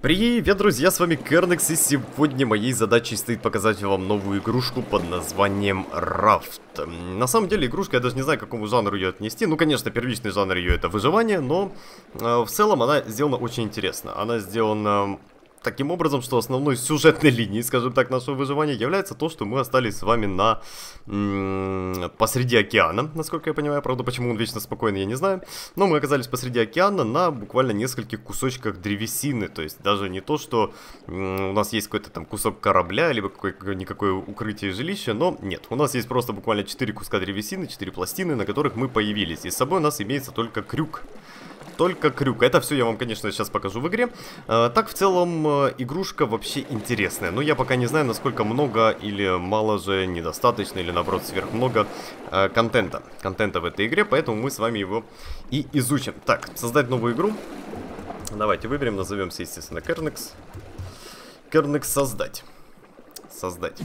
Привет, друзья, с вами Кернекс, и сегодня моей задачей стоит показать вам новую игрушку под названием Raft. На самом деле игрушка, я даже не знаю, к какому жанру ее отнести. Ну, конечно, первичный жанр ее это выживание, но в целом она сделана очень интересно. Она сделана таким образом, что основной сюжетной линией, скажем так, нашего выживания является то, что мы остались с вами на посреди океана, насколько я понимаю. Правда, почему он вечно спокойный, я не знаю. Но мы оказались посреди океана на буквально нескольких кусочках древесины. То есть даже не то, что у нас есть какой-то там кусок корабля, либо никакое укрытие жилища, но нет. У нас есть просто буквально 4 куска древесины, 4 пластины, на которых мы появились. И с собой у нас имеется только крюк. Только крюк. Это все я вам, конечно, сейчас покажу в игре. Так, в целом, игрушка вообще интересная. Но я пока не знаю, насколько много или мало же, недостаточно, или наоборот, сверхмного контента. Контента в этой игре, поэтому мы с вами его и изучим. Так, создать новую игру. Давайте выберем, назовемся, естественно, Кернекс. Кернекс создать. Создать.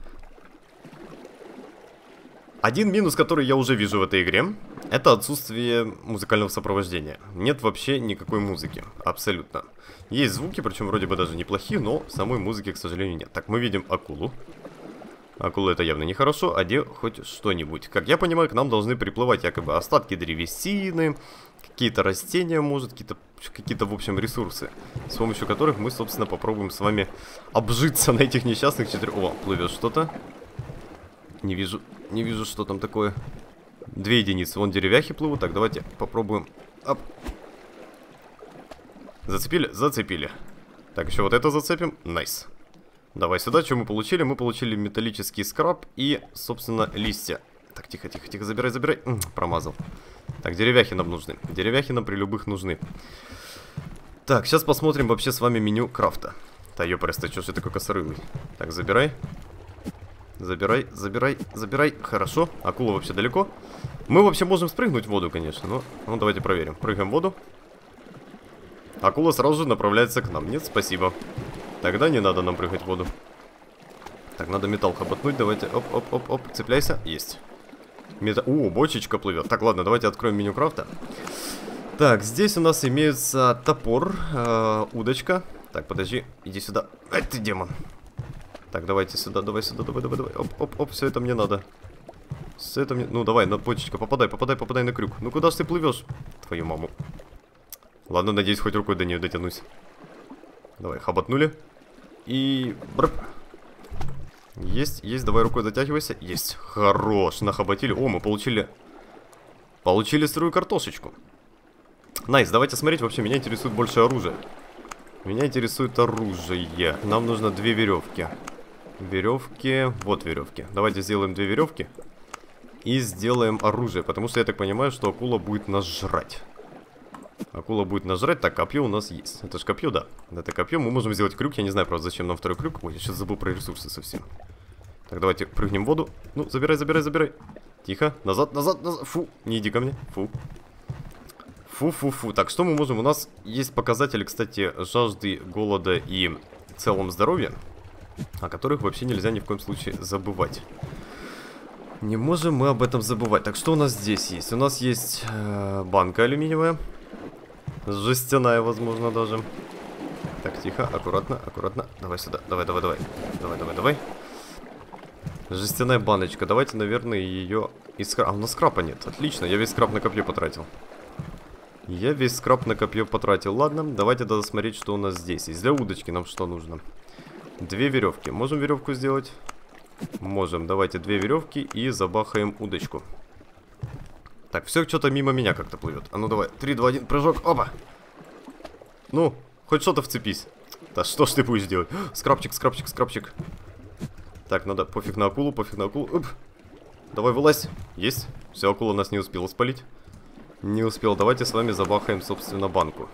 Один минус, который я уже вижу в этой игре, это отсутствие музыкального сопровождения. Нет вообще никакой музыки, абсолютно. Есть звуки, причем вроде бы даже неплохие, но самой музыки, к сожалению, нет. Так, мы видим акулу. Акула это явно нехорошо, а где хоть что-нибудь. Как я понимаю, к нам должны приплывать якобы остатки древесины, какие-то растения, может, какие-то, в общем, ресурсы, с помощью которых мы, собственно, попробуем с вами обжиться на этих несчастных 4... О, плывет что-то. Не вижу, что там такое. 2 единицы. Вон деревяхи плывут. Так, давайте попробуем. Оп. Зацепили? Зацепили. Так, еще вот это зацепим. Найс. Давай сюда. Что мы получили? Мы получили металлический скраб и, собственно, листья. Так, тихо, тихо, тихо. Забирай, забирай. Промазал. Так, деревяхи нам нужны. Деревяхи нам при любых нужны. Так, сейчас посмотрим вообще с вами меню крафта. Да, ёпресто, что же такой косорылый? Так, забирай. Забирай, забирай, забирай. Хорошо. Акула вообще далеко. Мы вообще можем спрыгнуть в воду, конечно. Но ну, давайте проверим. Прыгаем в воду. Акула сразу же направляется к нам. Нет, спасибо. Тогда не надо нам прыгать в воду. Так, надо металл хоботнуть. Давайте. Оп, оп, оп, оп. Цепляйся. Есть. О, бочечка плывет. Так, ладно, давайте откроем меню крафта. Так, здесь у нас имеется топор, удочка. Так, подожди. Иди сюда. Ай, ты демон. Так, давайте сюда, давай сюда, давай, давай, давай. Оп, оп, оп, все это мне надо. Все это мне... Ну, давай, на бочечка, попадай, попадай, попадай на крюк. Ну, куда ж ты плывешь? Твою маму. Ладно, надеюсь, хоть рукой до нее дотянусь. Давай, хоботнули. И... Брп. Есть, есть, давай рукой дотягивайся. Есть, хорош, нахоботили. О, мы получили... Получили сырую картошечку. Найс, давайте смотреть, вообще меня интересует больше оружие. Меня интересует оружие. Нам нужно 2 веревки. Веревки. Вот веревки. Давайте сделаем 2 веревки. И сделаем оружие. Потому что я так понимаю, что акула будет нас жрать. Акула будет нас жрать. Так, копье у нас есть. Это же копье, да. Это копье. Мы можем сделать крюк. Я не знаю, правда, зачем нам второй крюк. Ой, я сейчас забыл про ресурсы совсем. Так, давайте прыгнем в воду. Ну, забирай, забирай, забирай. Тихо. Назад, назад, назад. Фу, не иди ко мне. Фу. Фу-фу-фу. Так, что мы можем? У нас есть показатели, кстати, жажды, голода и в целом здоровья, о которых вообще нельзя ни в коем случае забывать. Не можем мы об этом забывать. Так, что у нас здесь есть? У нас есть банка алюминиевая. Жестяная, возможно, даже. Так, тихо, аккуратно, аккуратно. Давай сюда. Давай, давай, давай. Давай, давай, давай. Жестяная баночка. Давайте, наверное, ее из скрапа. А, у нас скрапа нет. Отлично, я весь скрап на копье потратил. Я весь скрап на копье потратил. Ладно, давайте тогда смотреть, что у нас здесь есть. Для удочки нам что нужно? 2 веревки. Можем веревку сделать? Можем. Давайте 2 веревки и забахаем удочку. Так, все что-то мимо меня как-то плывет. А ну давай. 3, 2, 1, прыжок. Опа! Ну, хоть что-то вцепись. Да что ж ты будешь делать? Скрапчик, скрапчик, скрапчик. Так, надо пофиг на акулу, пофиг на акулу. Оп. Давай, вылазь. Есть. Все, акула нас не успела спалить. Не успел. Давайте с вами забахаем, собственно, банку.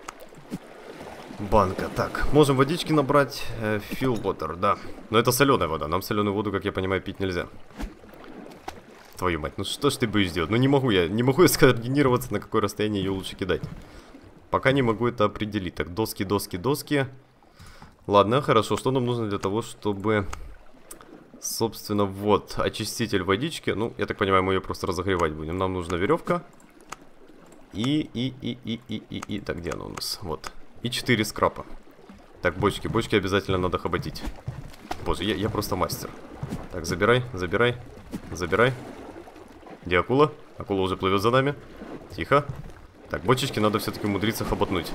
Банка. Так, можем водички набрать. Fill water, да. Но это соленая вода. Нам соленую воду, как я понимаю, пить нельзя. Твою мать, ну что ж ты будешь делать? Ну не могу я скоординироваться, на какое расстояние ее лучше кидать. Пока не могу это определить. Так, доски, доски, доски. Ладно, хорошо. Что нам нужно для того, чтобы... Собственно, вот, очиститель водички. Ну, я так понимаю, мы ее просто разогревать будем. Нам нужна веревка. Так, где она у нас? Вот. И 4 скрапа. Так, бочки. Бочки обязательно надо хоботить. Боже, я просто мастер. Так, забирай, забирай, забирай. Где акула? Акула уже плывет за нами. Тихо. Так, бочечки надо все-таки умудриться хоботнуть.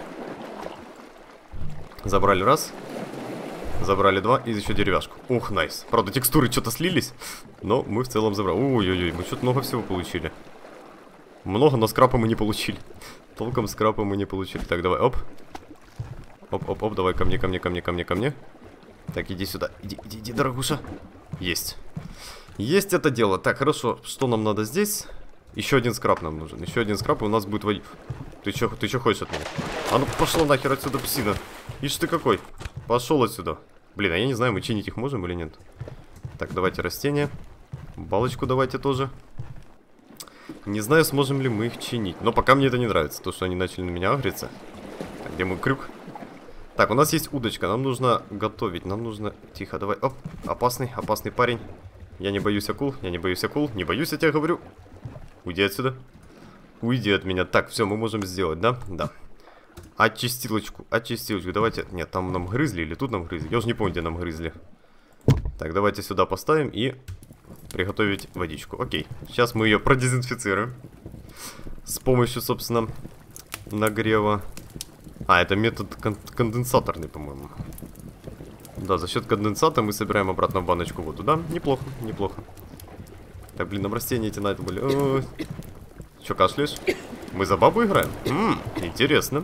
Забрали раз. Забрали два. И еще деревяшку. Ух, найс. Правда, текстуры что-то слились. Но мы в целом забрали. Ой-ой-ой, мы что-то много всего получили. Много, но скрапа мы не получили. Толком скрапа мы не получили. Так, давай, оп. Оп-оп-оп, давай ко мне, ко мне, ко мне, ко мне, ко мне. Так, иди сюда. Иди, дорогуша. Есть. Есть это дело. Так, хорошо. Что нам надо здесь? Еще один скрап нам нужен. Еще один скрап, и у нас будет водить. Ты че хочешь от меня? А ну пошла нахер отсюда, псина. Ишь ты какой. Пошел отсюда. Блин, а я не знаю, мы чинить их можем или нет. Так, давайте растения. Балочку давайте тоже. Не знаю, сможем ли мы их чинить. Но пока мне это не нравится. То, что они начали на меня агриться. Так, где мой крюк? Так, у нас есть удочка. Нам нужно готовить. Нам нужно... Тихо, давай. Оп, опасный, опасный парень. Я не боюсь акул. Я не боюсь акул. Не боюсь, я тебе говорю. Уйди отсюда. Уйди от меня. Так, все, мы можем сделать, да? Да. Очистилочку. Очистилочку. Давайте... Нет, там нам грызли или тут нам грызли? Я уже не помню, где нам грызли. Так, давайте сюда поставим и... Приготовить водичку. Окей. Сейчас мы ее продезинфицируем. С помощью, собственно, нагрева. А, это метод конденсаторный, по-моему. Да, за счет конденсата мы собираем обратно в баночку воду. Да, неплохо, неплохо. Так, блин, нам растения эти на это были. Че, кашляешь? Мы за бабу играем? Интересно.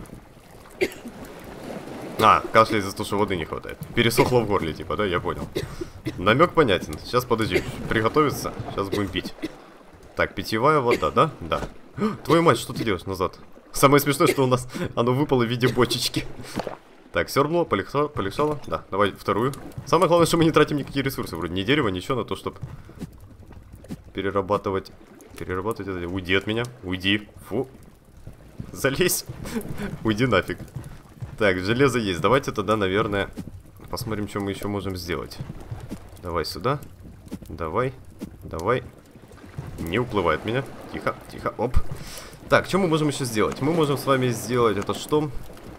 А, кашляет за то, что воды не хватает. Пересохло в горле, типа, да, я понял. Намек понятен. Сейчас, подожди, приготовиться. Сейчас будем пить. Так, питьевая вода, да? Да. Твою мать, что ты делаешь назад? Самое смешное, что у нас оно выпало в виде бочечки. Так, сёрбнуло, полегчало. Да, давай вторую. Самое главное, что мы не тратим никакие ресурсы. Вроде ни дерева, ничего на то, чтобы перерабатывать. Перерабатывать это. Уйди от меня. Уйди. Фу. Залезь. Уйди нафиг. Так, железо есть. Давайте тогда, наверное, посмотрим, что мы еще можем сделать. Давай сюда. Давай. Давай. Не уплывай от меня. Тихо, тихо. Оп. Так, что мы можем еще сделать? Мы можем с вами сделать это что?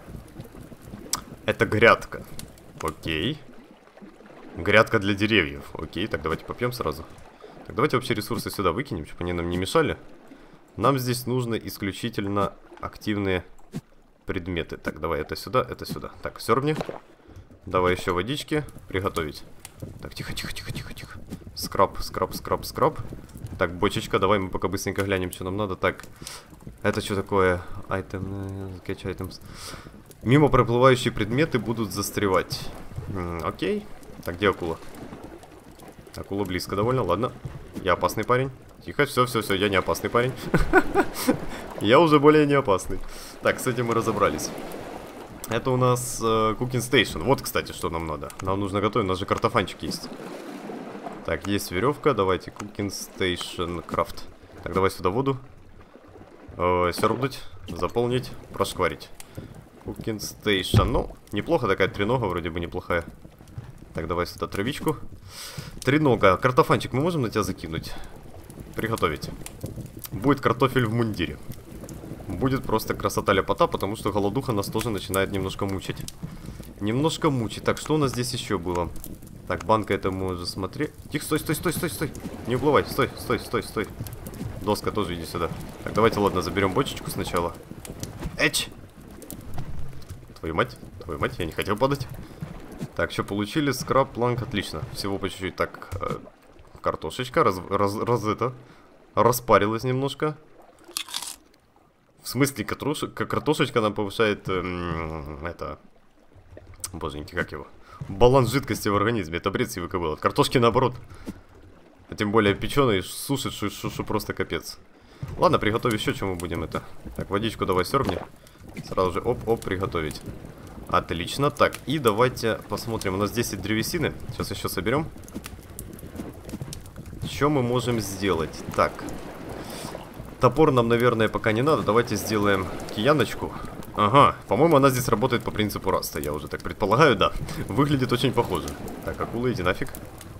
Это грядка. Окей. Грядка для деревьев. Окей, так давайте попьем сразу. Так, давайте вообще ресурсы сюда выкинем, чтобы они нам не мешали. Нам здесь нужны исключительно активные предметы. Так, давай это сюда, это сюда. Так, сёрбни. Давай еще водички. Приготовить. Так, тихо, тихо, тихо, тихо, тихо. Скраб, скраб, скраб, скраб. Так, бочечка, давай мы пока быстренько глянем, что нам надо. Так, это что такое? Item, catch items. Мимо проплывающие предметы будут застревать. Окей. Так, где акула? Акула близко довольно, ладно. Я опасный парень. Тихо, все, все, все, я не опасный парень. Я уже более не опасный. Так, с этим мы разобрались. Это у нас Cooking Station. Вот, кстати, что нам надо. Нам нужно готовить, у нас же картофанчик есть. Так, есть веревка, давайте Cooking Station Craft. Так, давай сюда воду. Сёрбнуть, заполнить, прошкварить. Cooking Station. Ну, неплохо, такая тренога, вроде бы неплохая. Так, давай сюда травичку. Тренога. Картофанчик мы можем на тебя закинуть? Приготовить. Будет картофель в мундире. Будет просто красота ляпота, потому что голодуха нас тоже начинает немножко мучить. Немножко мучить. Так, что у нас здесь еще было? Так, банка это мы уже смотри. Тихо, стой, стой, стой, стой, стой. Не уплывай, стой, стой, стой, стой. Доска тоже иди сюда. Так, давайте, ладно, заберем бочечку сначала. Эч! Твою мать, я не хотел падать. Так, что получили? Скраб, планк, отлично. Всего по чуть-чуть. Так, картошечка распарилась немножко. В смысле, картошечка нам повышает, это... Боженьки, как его? Баланс жидкости в организме. Это бред сивый кобыл. От картошки наоборот. А тем более печеный сушит, что просто капец. Ладно, приготовь еще, чем мы будем это. Так, водичку давай сёрбни. Сразу же оп-оп, приготовить. Отлично. Так, и давайте посмотрим. У нас 10 древесины. Сейчас еще соберем. Что мы можем сделать? Так. Топор нам, наверное, пока не надо. Давайте сделаем кияночку. Ага, по-моему, она здесь работает по принципу раста. Я уже так предполагаю, да. Выглядит очень похоже. Так, акула, иди нафиг.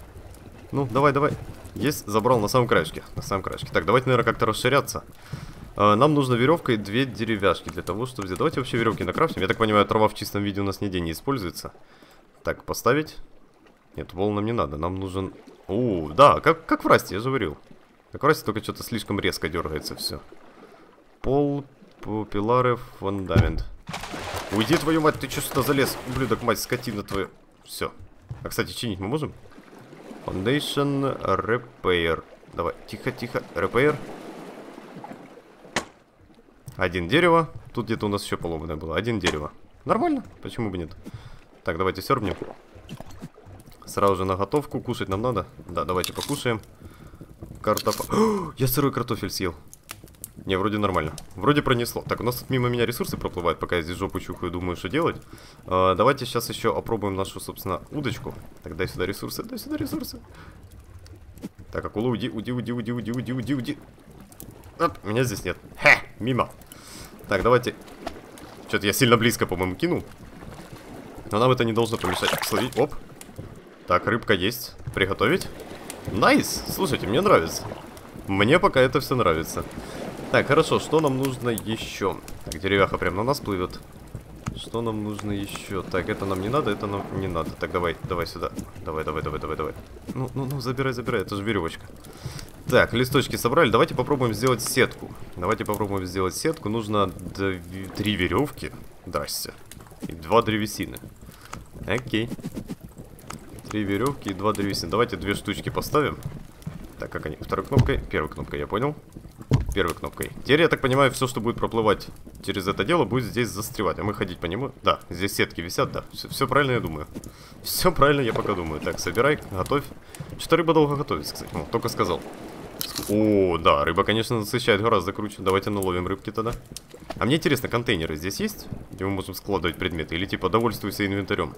Ну, давай, давай. Есть, забрал на самом краешке. На самом краешке. Так, давайте, наверное, как-то расширяться. Нам нужно веревка и 2 деревяшки для того, чтобы взять. Давайте вообще веревки накрафтим. Я так понимаю, трава в чистом виде у нас нигде не используется. Так, поставить. Нет, вол нам не надо. Нам нужен... О, да, как в расте, я же говорил. Как в расте, только что-то слишком резко дергается все. Пол, пилары, фундамент. Уйди, твою мать, ты что сюда залез? Ублюдок, мать, скотина твою. Все. А, кстати, чинить мы можем? Foundation Repair. Давай, тихо, тихо. Repair. 1 дерево. Тут где-то у нас еще поломанное было. 1 дерево. Нормально, почему бы нет? Так, давайте сёрбнем. Сразу же на готовку. Кушать нам надо. Да, давайте покушаем. Картофель. Я сырой картофель съел. Не, вроде нормально. Вроде пронесло. Так, у нас тут мимо меня ресурсы проплывают, пока я здесь жопу чухаю, думаю, что делать. Давайте сейчас еще опробуем нашу, собственно, удочку. Так, дай сюда ресурсы, дай сюда ресурсы. Так, акула, уйди, уйди, уйди, уйди, уйди, уйди, уйди, уйди. Оп, меня здесь нет. Хе, мимо. Так, давайте. Что-то я сильно близко, по-моему, кинул. Но нам это не должно помешать словить. Оп. Так, рыбка есть. Приготовить. Найс. Слушайте, мне нравится. Мне пока это все нравится. Так, хорошо, что нам нужно еще? Так, деревяха прям на нас плывет. Что нам нужно еще? Так, это нам не надо, это нам не надо. Так, давай, давай сюда. Давай, давай, давай, давай, давай. Ну, забирай, забирай, это же веревочка. Так, листочки собрали. Давайте попробуем сделать сетку. Давайте попробуем сделать сетку. Нужно 3 веревки. Здрасте. И 2 древесины. Окей. 3 веревки и 2 древесины. Давайте 2 штучки поставим. Так, как они? Второй кнопкой. Первой кнопкой, я понял. Первой кнопкой. Теперь, я так понимаю, все, что будет проплывать через это дело, будет здесь застревать. А мы ходить по нему. Да, здесь сетки висят, да. Все правильно я думаю. Все правильно я пока думаю. Так, собирай, готовь. Что-то рыба долго готовится, кстати. Ну, только сказал. О, да, рыба, конечно, насыщает гораздо круче. Давайте наловим рыбки тогда. А мне интересно, контейнеры здесь есть? Где мы можем складывать предметы? Или типа довольствуйся инвентарем?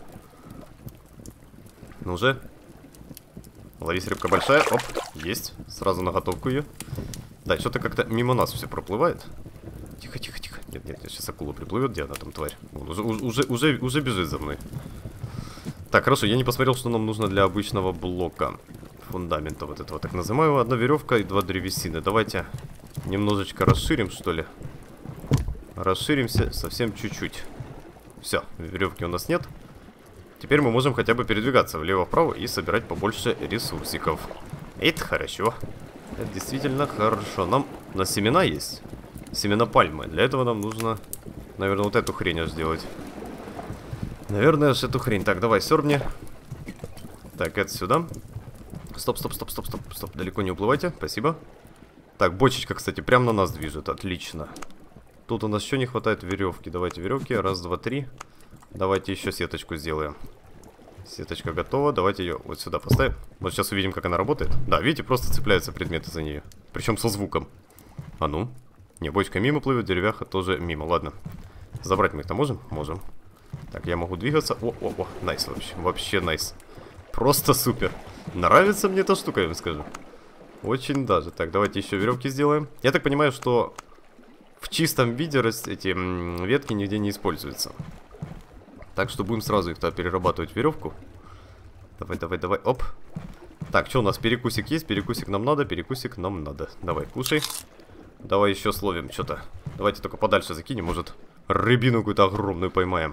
Ну же. Ловись, рыбка большая. Оп, есть. Сразу на готовку ее. Да, что-то как-то мимо нас все проплывает. Тихо, тихо, тихо. Нет, нет, сейчас акула приплывет. Где она там, тварь? Вон, уже бежит за мной. Так, хорошо, я не посмотрел, что нам нужно для обычного блока фундамента вот этого, так называемого. 1 веревка и 2 древесины. Давайте немножечко расширим, что ли. Расширимся совсем чуть-чуть. Все, веревки у нас нет. Теперь мы можем хотя бы передвигаться влево-вправо и собирать побольше ресурсиков. Это хорошо. Это действительно хорошо. Нам на семена есть. Семена пальмы. Для этого нам нужно, наверное, вот эту хрень аж сделать. Наверное, аж эту хрень. Так, давай, сёрбни. Так, это сюда. Стоп, стоп, стоп, стоп, стоп, стоп. Далеко не уплывайте. Спасибо. Так, бочечка, кстати, прямо на нас движет. Отлично. Тут у нас еще не хватает веревки. Давайте веревки. Раз, два, три. Давайте еще сеточку сделаем. Сеточка готова. Давайте ее вот сюда поставим. Вот сейчас увидим, как она работает. Да, видите, просто цепляются предметы за нее. Причем со звуком. А ну. Не, бочка мимо плывет, деревяха тоже мимо. Ладно. Забрать мы их-то можем? Можем. Так, я могу двигаться. О, найс вообще. Вообще найс. Просто супер. Нравится мне эта штука, я вам скажу. Очень даже. Так, давайте еще веревки сделаем. Я так понимаю, что в чистом виде эти ветки нигде не используются. Так что будем сразу их-то перерабатывать в веревку. Давай, давай, давай. Оп. Так, что у нас? Перекусик есть? Перекусик нам надо, перекусик нам надо. Давай, кушай. Давай еще словим что-то. Давайте только подальше закинем, может, рыбину какую-то огромную поймаем.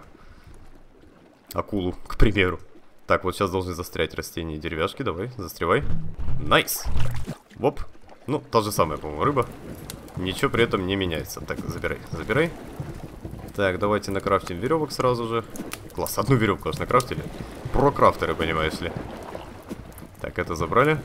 Акулу, к примеру. Так, вот сейчас должны застрять растения и деревяшки. Давай, застревай. Найс. Воп. Ну, та же самая, по-моему, рыба. Ничего при этом не меняется. Так, забирай, забирай. Так, давайте накрафтим веревок сразу же. Класс, одну веревку аж накрафтили. Прокрафтеры, понимаешь ли. Так, это забрали.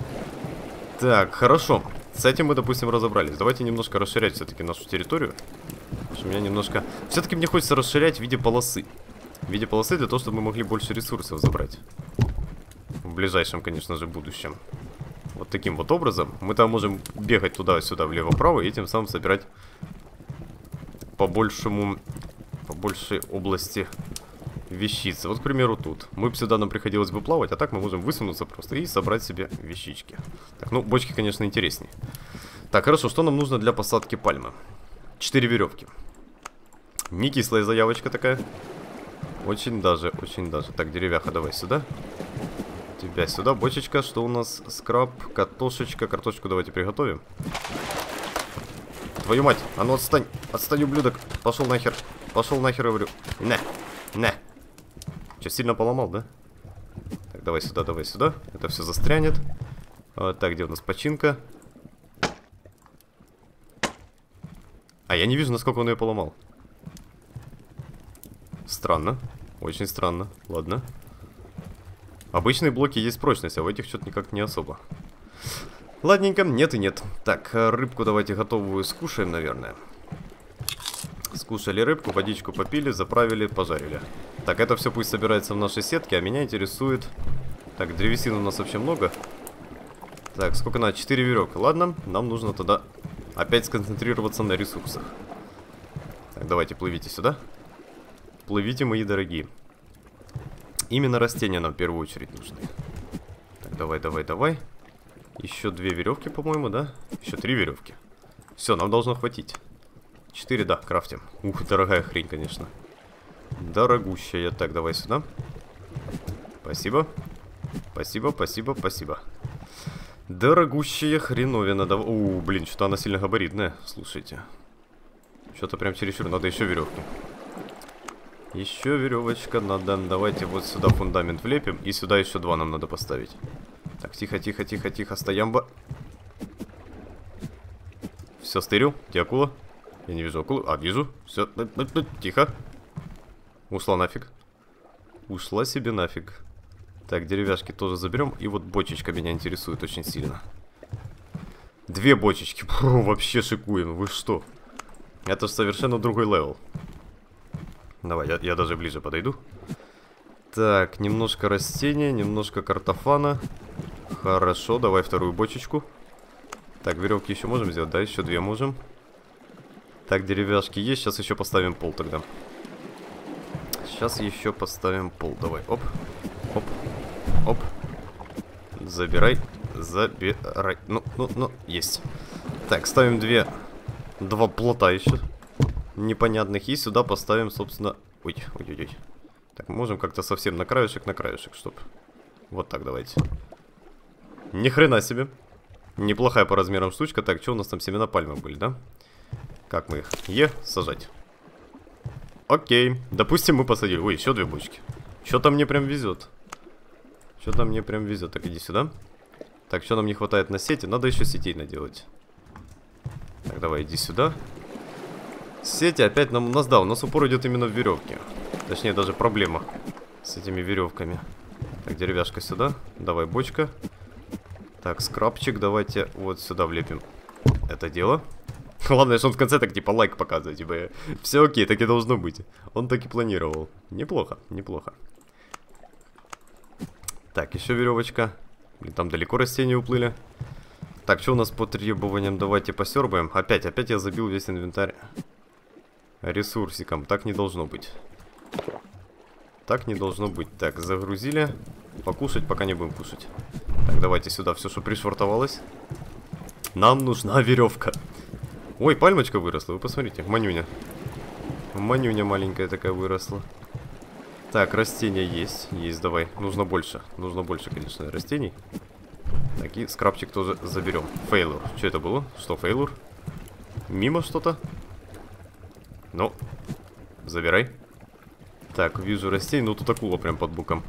Так, хорошо. С этим мы, допустим, разобрались. Давайте немножко расширять все-таки нашу территорию. Потому что у меня немножко... Все-таки мне хочется расширять в виде полосы. В виде полосы для того, чтобы мы могли больше ресурсов забрать. В ближайшем, конечно же, будущем. Вот таким вот образом. Мы там можем бегать туда-сюда, влево-вправо, и тем самым собирать по большей области вещицы. Вот, к примеру, тут. Мы бы сюда нам приходилось бы плавать, а так мы можем высунуться просто и собрать себе вещички. Так, ну, бочки, конечно, интереснее. Так, хорошо, что нам нужно для посадки пальмы? 4 веревки. Не кислая заявочка такая. Очень даже, очень даже. Так, деревяха, давай сюда. Тебя сюда, бочечка. Что у нас? Скраб, картошечка. Картошечку давайте приготовим. твою мать. А ну отстань. Отстань, ублюдок. Пошел нахер. Пошел нахер, говорю. На. Че, сильно поломал, да? Так, давай сюда, давай сюда. Это все застрянет. Так, где у нас починка? А я не вижу, насколько он ее поломал. Странно. Очень странно. Ладно. Обычные блоки есть прочность, а в этих что-то никак не особо. Ладненько, нет и нет. Так, рыбку давайте готовую скушаем, наверное. Скушали рыбку, водичку попили, заправили, пожарили. Так, это все пусть собирается в нашей сетке, а меня интересует... Так, древесины у нас вообще много. Так, сколько надо? 4 веревки. Ладно, нам нужно тогда опять сконцентрироваться на ресурсах. Так, давайте, плывите сюда. Плывите, мои дорогие. Именно растения нам в первую очередь нужны. Так, давай. Еще 2 веревки, по-моему, да? Еще 3 веревки. Все, нам должно хватить. 4, да, крафтим. Ух, дорогая хрень, конечно. Дорогущая. Так, давай сюда. Спасибо. Спасибо. Дорогущая хреновина. Блин, что-то она сильно габаритная. Слушайте. Что-то прям чересчур. Надо еще веревки. Еще веревочка надо. Давайте вот сюда фундамент влепим. И сюда еще 2 нам надо поставить. Так, тихо. Стоямба. Все, стырил. Где акула? Я не вижу акулу. А, вижу. Все. Тихо. Ушла нафиг. Ушла себе нафиг. Так, деревяшки тоже заберем. И вот бочечка меня интересует очень сильно. 2 бочечки. Фу, вообще шикуем. Вы что? Это же совершенно другой левел. Давай, я даже ближе подойду. Так, немножко растения, немножко картофана. Хорошо, давай вторую бочечку. Так, веревки еще можем сделать? Да, еще 2 можем. Так, деревяшки есть. Сейчас еще поставим пол тогда. Сейчас еще поставим пол. Давай, оп. Забирай. Ну, есть. Так, ставим 2 плота еще непонятных. И сюда поставим, собственно... Ой. Так, можем как-то совсем на краешек, чтоб... Вот так давайте. Ни хрена себе. Неплохая по размерам штучка. Так, что у нас там, семена пальмы были, да? Как мы их? Сажать. Окей. Допустим, мы посадили. Ой, еще 2 бочки. Что-то мне прям везет. Так, иди сюда. Так, что нам не хватает на сети? Надо еще сетей наделать. Так, давай, иди сюда. Сети опять у нас упор идет именно в веревке. Точнее, даже проблема с этими веревками. Так, деревяшка сюда. Давай, бочка. Так, скрабчик давайте вот сюда влепим это дело. Главное, что он в конце так типа лайк показывает. Типа, все окей, так и должно быть. Он так и планировал. Неплохо. Так, еще веревочка. Блин, там далеко растения уплыли. Так, что у нас по требованиям? Давайте посербаем. Опять я забил весь инвентарь ресурсиком. Так не должно быть. Так, загрузили. Покушать, пока не будем кушать. Так, давайте сюда все, что пришвартовалось. Нам нужна веревка. Ой, пальмочка выросла, вы посмотрите. Манюня маленькая такая выросла. Так, растения есть, давай. Нужно больше, конечно, растений. Так, и скрабчик тоже заберем. Фейлур, что это было? Что, фейлур? Мимо что-то? Ну, забирай. Так, вижу растений, но тут акула прям под боком.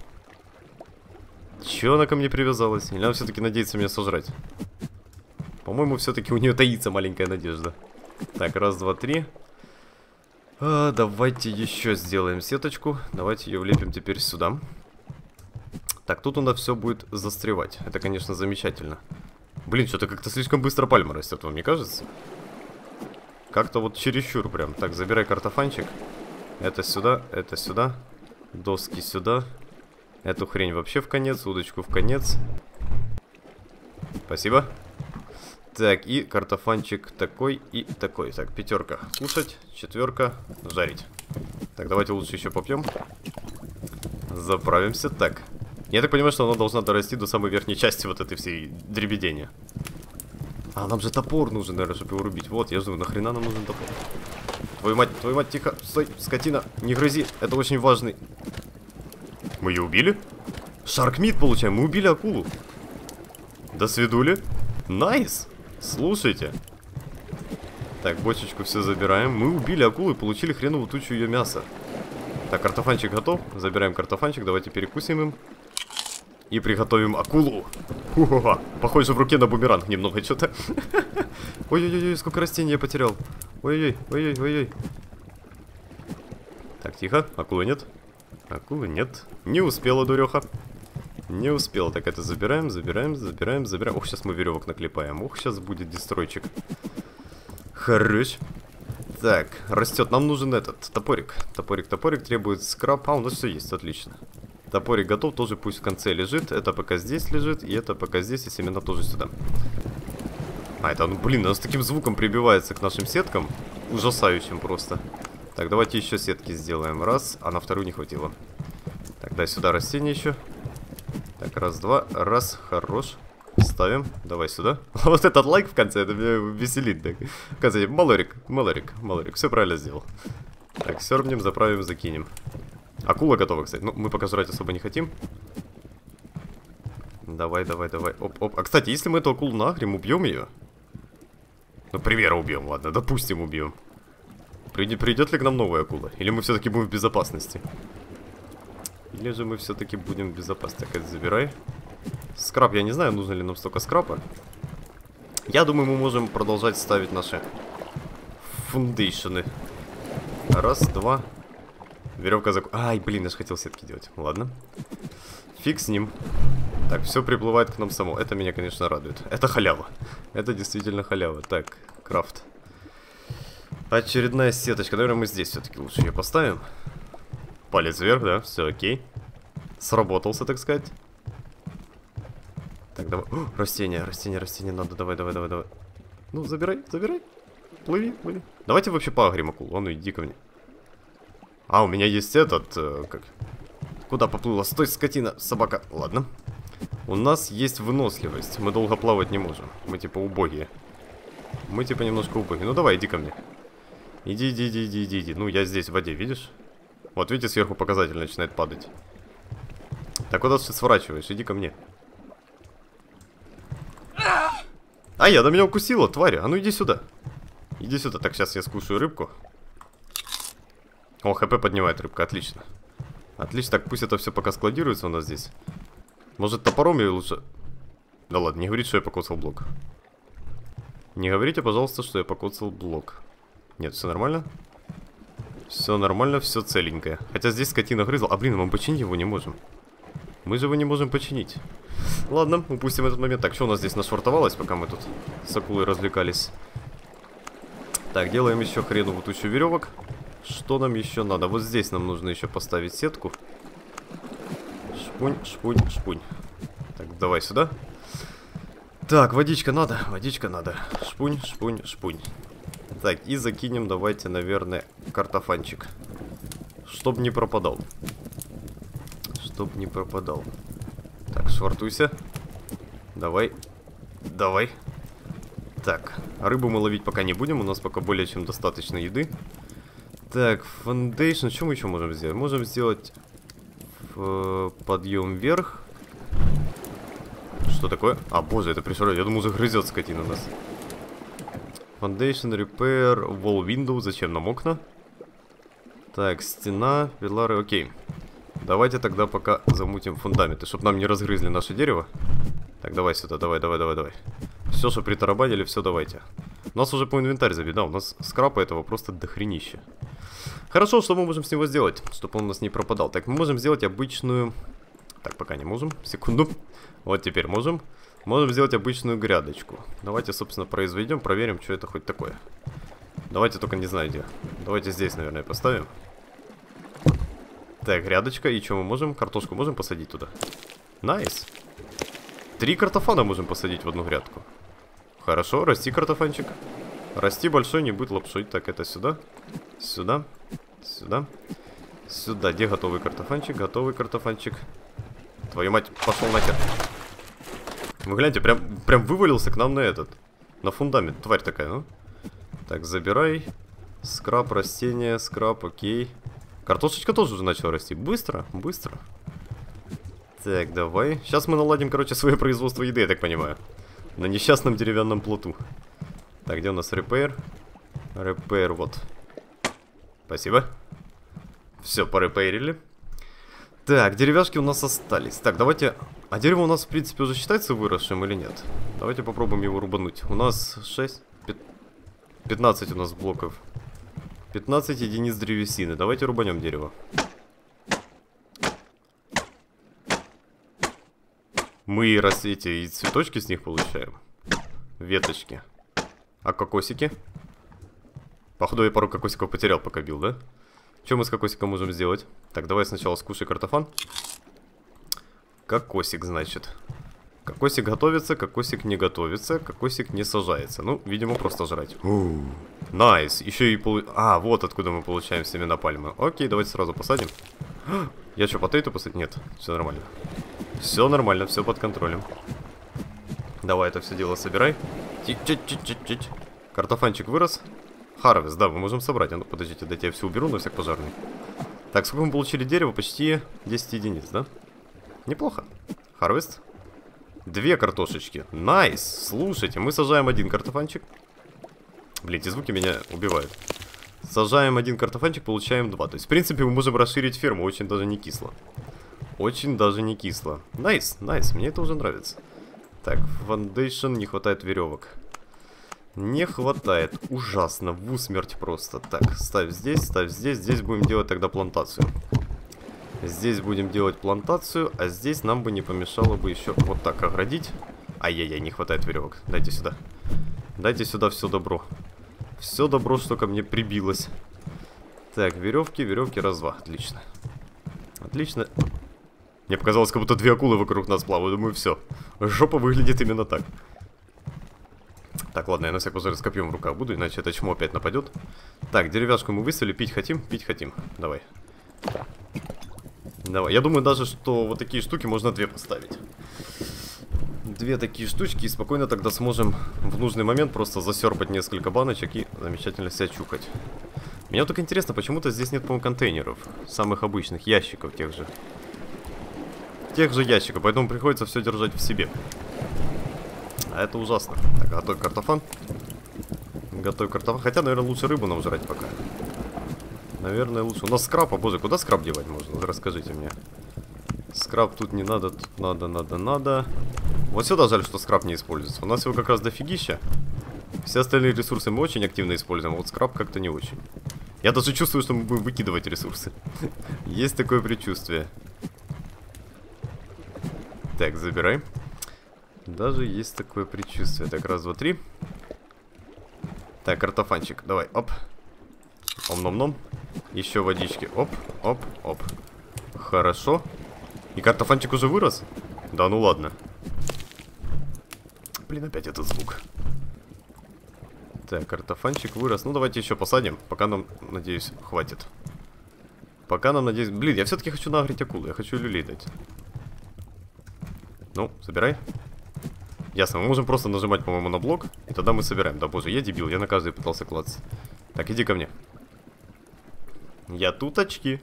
Чё она ко мне привязалась? Или она все-таки надеется меня сожрать? По-моему, все-таки у нее таится маленькая надежда. Так, 1, 2, 3. Давайте еще сделаем сеточку. Давайте ее влепим теперь сюда. Так, тут у нас все будет застревать. Это, конечно, замечательно. Блин, что-то как-то слишком быстро пальма растет, вам не кажется? Как-то вот чересчур прям. Так, забирай картофанчик. Это сюда. Доски сюда. Эту хрень вообще в конец, удочку в конец. Спасибо. Так, и картофанчик такой и такой. Так, 5 кушать, 4 жарить. Так, давайте лучше еще попьем. Заправимся. Так, я так понимаю, что она должна дорасти до самой верхней части вот этой всей дребедения. А, нам же топор нужен, наверное, чтобы его рубить. Вот, я думаю, нахрена нам нужен топор? Твою мать, тихо, стой, скотина, не грызи, это очень важный. Мы ее убили? Шаркмит получаем, мы убили акулу. До свидули. Найс. Слушайте. Так, бочечку все забираем. Мы убили акулу и получили хреновую тучу ее мяса. Так, картофанчик готов. Забираем картофанчик, давайте перекусим им. И приготовим акулу. Ху-ха-ха. Похоже, в руке на бумеранг немного что-то. Ой-ой-ой, сколько растений я потерял. Ой-ой, ой-ой-ой. Так, тихо. Акулы нет. Акулы нет. Не успела, дуреха. Не успела. Так, это забираем, забираем, забираем, забираем. Ох, сейчас мы веревок наклепаем. Ох, сейчас будет дестройчик. Хорош. Так, растет. Нам нужен этот топорик. Топорик, топорик требует скраб. А, у нас все есть, отлично. Топорик готов, тоже пусть в конце лежит. Это пока здесь лежит, и это пока здесь, и семена тоже сюда. А, это, ну, блин, оно с таким звуком прибивается к нашим сеткам. Ужасающим просто. Так, давайте еще сетки сделаем. Раз, а на вторую не хватило. Так, дай сюда растение еще. Так, раз, два, раз, хорош. Ставим, давай сюда. Вот этот лайк в конце, это меня веселит. Так. В конце, малорик, малорик, малорик, все правильно сделал. Так, сербнем, заправим, закинем. Акула готова, кстати. Ну, мы пока жрать особо не хотим. Давай, давай, давай. Оп, оп. А, кстати, если мы эту акулу нагрим, убьем ее. Ну, к примеру, убьем, ладно, допустим, убьем. Придет ли к нам новая акула? Или мы все-таки будем в безопасности? Или же мы все-таки будем в безопасности? Так, это забирай. Скраб, я не знаю, нужно ли нам столько скрапа. Я думаю, мы можем продолжать ставить наши фундейшены. Раз, два. Веревка зак... Ай, блин, я же хотел сетки делать. Ладно. Фиг с ним. Так, все приплывает к нам само. Это меня, конечно, радует. Это халява. Это действительно халява. Так, крафт. Очередная сеточка. Наверное, мы здесь все-таки лучше ее поставим. Палец вверх, да? Все окей. Сработался, так сказать. Так, давай. О, растение, растение, растение надо. Давай, давай, давай, давай. Ну, забирай, забирай. Плыви, плыви. Давайте вообще поагрим акулу. А ну, иди ко мне. А, у меня есть этот... как? Куда поплыла? Стой, скотина, собака. Ладно. У нас есть выносливость. Мы долго плавать не можем. Мы типа убогие. Мы типа немножко убогие. Ну давай, иди ко мне. Иди, иди, иди, иди, иди, иди. Ну, я здесь в воде, видишь? Вот, видите, сверху показатель начинает падать. Так, куда ты сворачиваешь? Иди ко мне. А, я, да меня укусила, тварь. А ну иди сюда. Иди сюда. Так, сейчас я скушаю рыбку. О, хп поднимает рыбка, отлично. Отлично, так пусть это все пока складируется у нас здесь. Может топором или лучше... Да ладно, не говорите, что я покоцал блок. Не говорите, пожалуйста, что я покоцал блок. Нет, все нормально. Все нормально, все целенькое. Хотя здесь скотина грызла. А блин, мы починить его не можем. Мы же его не можем починить. Ладно, упустим этот момент. Так, что у нас здесь нашвартовалось, пока мы тут с акулой развлекались? Так, делаем еще хреновую тучу веревок. Что нам еще надо? Вот здесь нам нужно еще поставить сетку. Шпунь, шпунь, шпунь. Так, давай сюда. Так, водичка надо, водичка надо. Шпунь, шпунь, шпунь. Так, и закинем, давайте, наверное, картофанчик. Чтоб не пропадал. Чтоб не пропадал. Так, швартуйся. Давай. Давай. Так, рыбу мы ловить пока не будем. У нас пока более чем достаточно еды. Так, фондейшн. Что мы еще можем сделать? Можем сделать подъем вверх. Что такое? А, боже, это пришел. Я думал, загрызет скотина нас. Foundation, repair, wall window. Зачем нам окна? Так, стена, пилары, окей. Давайте тогда пока замутим фундаменты, чтобы нам не разгрызли наше дерево. Так, давай сюда, давай, давай, давай, давай. Все, что притарабанили, все давайте. У нас уже по инвентарь забеда, у нас скрапа этого просто дохренище. Хорошо, что мы можем с него сделать, чтобы он у нас не пропадал. Так, мы можем сделать обычную... Так, пока не можем, секунду. Вот теперь можем. Можем сделать обычную грядочку. Давайте, собственно, произведем, проверим, что это хоть такое. Давайте только не знаю где. Давайте здесь, наверное, поставим. Так, грядочка, и что мы можем? Картошку можем посадить туда? Найс. 3 картофана можем посадить в одну грядку. Хорошо, расти, картофанчик. Расти большой, не будь лапшой. Так, это сюда. Сюда. Сюда. Сюда. Где готовый картофанчик? Готовый картофанчик. Твою мать, пошел нахер. Вы гляньте, прям вывалился к нам на этот. На фундамент. Тварь такая, ну. Так, забирай. Скраб, растения, скраб, окей. Картошечка тоже уже начала расти. Быстро, быстро. Так, давай. Сейчас мы наладим, короче, свое производство еды, я так понимаю. На несчастном деревянном плоту. Так, где у нас repair? Repair, вот. Спасибо. Все, порепейрили. Так, деревяшки у нас остались. Так, давайте... А дерево у нас, в принципе, уже считается выросшим или нет? Давайте попробуем его рубануть. У нас 15 у нас блоков. 15 единиц древесины. Давайте рубанем дерево. Мы эти цветочки с них получаем. Веточки. А кокосики? Походу я пару кокосиков потерял, пока бил, да? Что мы с кокосиком можем сделать? Так, давай сначала скушай картофан. Кокосик, значит. Кокосик готовится, кокосик не готовится, кокосик не сажается. Ну, видимо, просто жрать. Найс. Еще и А, вот откуда мы получаем семена пальмы. Окей, давайте сразу посадим. Я что, потейто посадил? Нет, все нормально. Все нормально, все под контролем. Давай это все дело собирай. Чуть-чуть. Картофанчик вырос. Харвест, да, мы можем собрать. А ну, подождите, дайте я все уберу на всяк пожарный. Так, сколько мы получили дерева? Почти 10 единиц, да? Неплохо. Харвест. 2 картошечки. Найс. Слушайте, мы сажаем 1 картофанчик. Блин, эти звуки меня убивают. Сажаем 1 картофанчик, получаем 2. То есть, в принципе, мы можем расширить ферму. Очень даже не кисло. Очень даже не кисло. Найс, найс. Мне это уже нравится. Так, фондейшн. Не хватает веревок. Не хватает. Ужасно. В усмерть просто. Так, ставь здесь, ставь здесь. Здесь будем делать тогда плантацию. Здесь будем делать плантацию. А здесь нам бы не помешало бы еще вот так оградить. Ай-яй-яй, не хватает веревок. Дайте сюда. Дайте сюда все добро. Все добро, что ко мне прибилось. Так, веревки, веревки, раз-два. Отлично. Отлично. Мне показалось, как будто 2 акулы вокруг нас плавают. Думаю, все. Жопа выглядит именно так. Так, ладно, я на всякий случай с копьем в руках буду, иначе это чмо опять нападет. Так, деревяшку мы выставили, пить хотим? Пить хотим. Давай. Давай. Я думаю даже, что вот такие штуки можно 2 поставить. 2 такие штучки, и спокойно тогда сможем в нужный момент просто засерпать несколько баночек и замечательно себя чухать. Мне только интересно, почему-то здесь нет, по-моему, контейнеров. Самых обычных, ящиков тех же. Тех же ящиков, поэтому приходится все держать в себе. А это ужасно. Так, готовь картофан. Готовь картофан. Хотя, наверное, лучше рыбу нам жрать пока. Наверное, лучше. У нас скраб, а боже, куда скраб девать можно? Расскажите мне. Скраб тут не надо, тут надо. Вот сюда жаль, что скраб не используется. У нас его как раз дофигища. Все остальные ресурсы мы очень активно используем, а вот скраб как-то не очень. Я даже чувствую, что мы будем выкидывать ресурсы. Есть такое предчувствие. Так, забирай. Даже есть такое предчувствие. Так, раз, два, 3. Так, картофанчик, давай, оп. Ом-ном-ном. Еще водички, оп, оп, оп. Хорошо. И картофанчик уже вырос? Да ну ладно. Блин, опять этот звук. Так, картофанчик вырос. Ну, давайте еще посадим. Пока нам, надеюсь, хватит. Пока нам, надеюсь... Блин, я все-таки хочу нагреть акулу. Я хочу люлей дать. Ну, собирай. Ясно, мы можем просто нажимать, по-моему, на блок. И тогда мы собираем. Да боже, я дебил. Я на каждый пытался клацать. Так, иди ко мне. Я тут очки.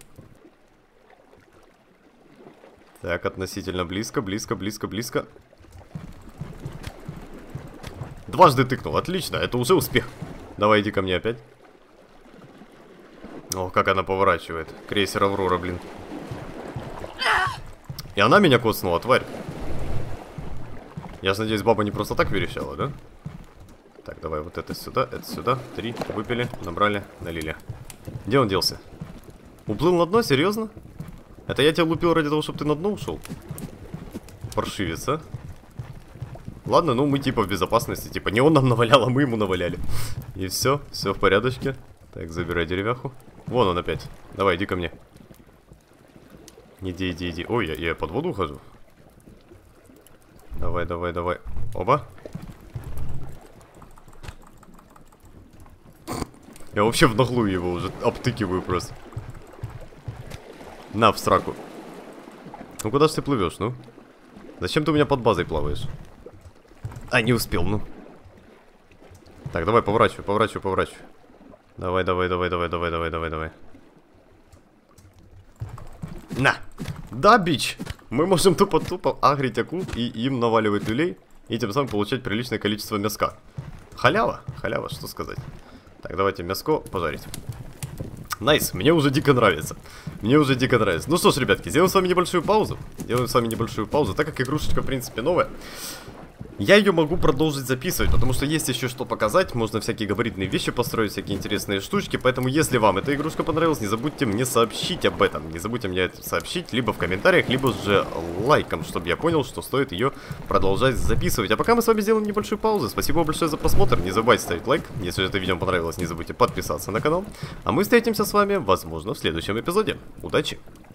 Так, относительно близко, близко. Дважды тыкнул, отлично, это уже успех. Давай, иди ко мне опять. О, как она поворачивает. Крейсер Аврора, блин. И она меня коцнула, тварь. Я же надеюсь, баба не просто так верещала, да? Так, давай вот это сюда, 3, выпили, набрали, налили. Где он делся? Уплыл на дно, серьезно? Это я тебя лупил ради того, чтобы ты на дно ушел? Паршивец, а? Ладно, ну мы типа в безопасности. Типа не он нам навалял, а мы ему наваляли. И все в порядочке. Так, забирай деревяху. Вон он опять. Давай, иди ко мне. Иди. Ой, я под воду ухожу. Давай. Оба. Я вообще в наглую его уже обтыкиваю просто. На, в сраку. Ну куда ж ты плывешь, ну? Зачем ты у меня под базой плаваешь? А, не успел, ну. Так, давай, поворачивай. Давай. На! Да, бич! Мы можем тупо агрить акул и им наваливать люлей, и тем самым получать приличное количество мяска. Халява, что сказать. Так, давайте мяско пожарить. Найс, мне уже дико нравится. Мне уже дико нравится. Ну что ж, ребятки, сделаем с вами небольшую паузу. Так как игрушечка, в принципе, новая. Я ее могу продолжить записывать, потому что есть еще что показать. Можно всякие габаритные вещи построить, всякие интересные штучки. Поэтому, если вам эта игрушка понравилась, не забудьте мне сообщить об этом. Не забудьте мне это сообщить либо в комментариях, либо же лайком, чтобы я понял, что стоит ее продолжать записывать. А пока мы с вами сделаем небольшую паузу. Спасибо большое за просмотр. Не забывайте ставить лайк. Если же это видео понравилось, не забудьте подписаться на канал. А мы встретимся с вами, возможно, в следующем эпизоде. Удачи!